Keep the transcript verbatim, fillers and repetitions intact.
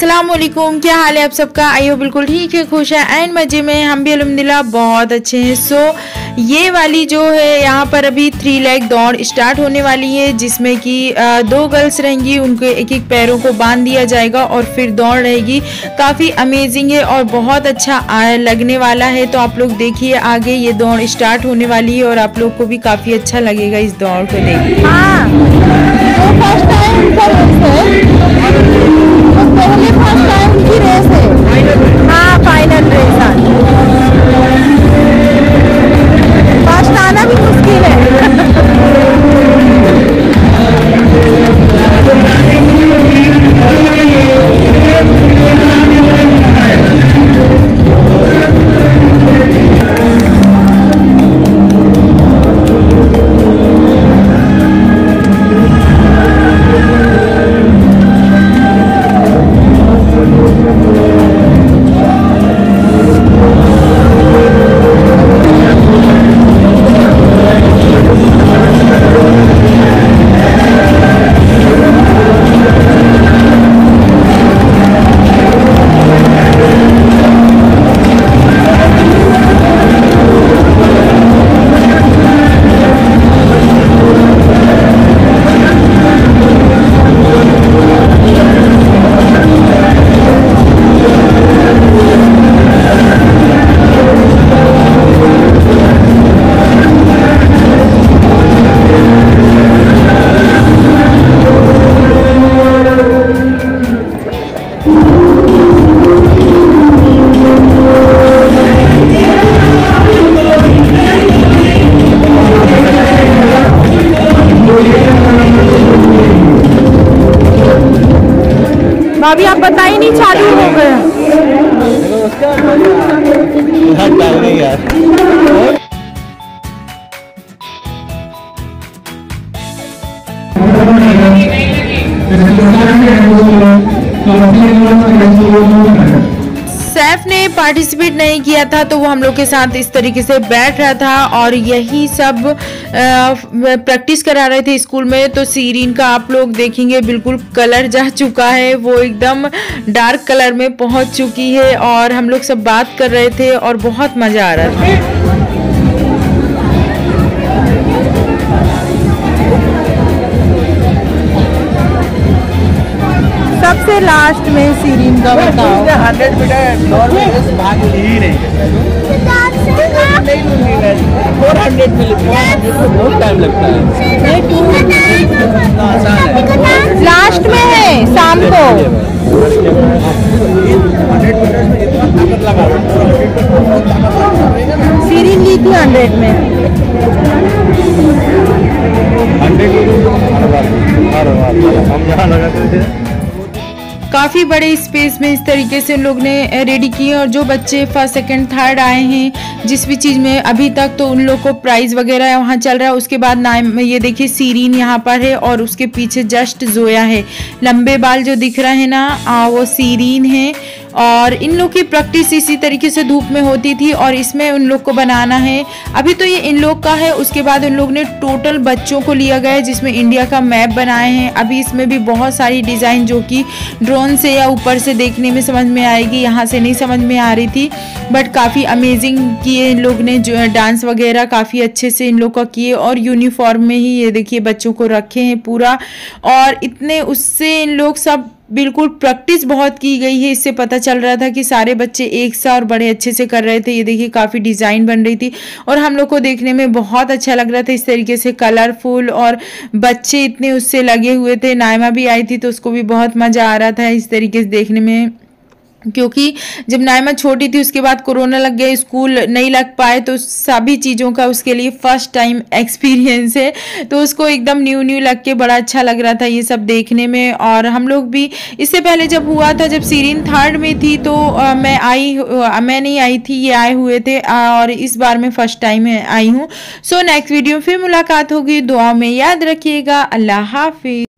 अस्सलाम वालेकुम, क्या हाल है आप सबका। आई हो बिल्कुल ठीक है, खुश है एंड मज़े में। हम भी अल्हम्दुलिल्लाह बहुत अच्छे हैं। सो ये वाली जो है यहाँ पर अभी थ्री लेग दौड़ स्टार्ट होने वाली है, जिसमें कि दो गर्ल्स रहेंगी, उनके एक एक पैरों को बांध दिया जाएगा और फिर दौड़ रहेगी। काफ़ी अमेजिंग है और बहुत अच्छा लगने वाला है। तो आप लोग देखिए आगे ये दौड़ स्टार्ट होने वाली है और आप लोग को भी काफ़ी अच्छा लगेगा इस दौड़ को देखिए। हाँ, तो फर्स्ट टाइम उनका रेस है, तो पहले फर्स्ट टाइम उनकी रेस है। हाँ, फाइनल रेस आज। फर्स्ट आना भी मुश्किल है। भाभी आप पता ही नहीं चालू हो गया। सैफ ने पार्टिसिपेट नहीं किया था तो वो हम लोग के साथ इस तरीके से बैठ रहा था और यही सब प्रैक्टिस करा रहे थे स्कूल में। तो सीरीन का आप लोग देखेंगे बिल्कुल कलर जा चुका है, वो एकदम डार्क कलर में पहुंच चुकी है और हम लोग सब बात कर रहे थे और बहुत मज़ा आ रहा था। सबसे लास्ट में सीरीन का बताओ। हंड्रेड मीटर दौड़ में भाग ही नहीं फोर हंड्रेड में बहुत टाइम लगता है। लास्ट में है शाम को। सीरीन ली थी हंड्रेड में। हम जहाँ लगाते थे काफ़ी बड़े स्पेस में इस तरीके से लोग ने रेडी किए और जो बच्चे फर्स्ट सेकंड थर्ड आए हैं जिस भी चीज़ में अभी तक, तो उन लोग को प्राइज़ वगैरह वहाँ चल रहा है। उसके बाद नाम ये देखिए सीरीन यहाँ पर है और उसके पीछे जस्ट जोया है। लंबे बाल जो दिख रहे हैं ना आ, वो सीरीन है और इन लोग की प्रैक्टिस इसी तरीके से धूप में होती थी और इसमें उन लोग को बनाना है। अभी तो ये इन लोग का है, उसके बाद उन लोग ने टोटल बच्चों को लिया गया है जिसमें इंडिया का मैप बनाए हैं। अभी इसमें भी बहुत सारी डिज़ाइन जो कि ड्रोन से या ऊपर से देखने में समझ में आएगी, यहाँ से नहीं समझ में आ रही थी, बट काफ़ी अमेजिंग किए इन लोग ने। जो डांस वगैरह काफ़ी अच्छे से इन लोग का किए और यूनिफॉर्म में ही ये देखिए बच्चों को रखे हैं पूरा। और इतने उससे इन लोग सब बिल्कुल प्रैक्टिस बहुत की गई है, इससे पता चल रहा था कि सारे बच्चे एक साथ और बड़े अच्छे से कर रहे थे। ये देखिए काफ़ी डिज़ाइन बन रही थी और हम लोग को देखने में बहुत अच्छा लग रहा था इस तरीके से कलरफुल, और बच्चे इतने उससे लगे हुए थे। नायमा भी आई थी तो उसको भी बहुत मज़ा आ रहा था इस तरीके से देखने में, क्योंकि जब नायमा छोटी थी उसके बाद कोरोना लग गया, स्कूल नहीं लग पाए, तो सभी चीज़ों का उसके लिए फर्स्ट टाइम एक्सपीरियंस है। तो उसको एकदम न्यू न्यू लग के बड़ा अच्छा लग रहा था ये सब देखने में। और हम लोग भी इससे पहले जब हुआ था, जब सीरीन थर्ड में थी तो आ, मैं आई आ, मैं नहीं आई थी, ये आए हुए थे आ, और इस बार मैं फर्स्ट टाइम आई हूँ। सो नेक्स्ट वीडियो फिर मुलाकात होगी, दुआ में याद रखिएगा। अल्लाह हाफिज।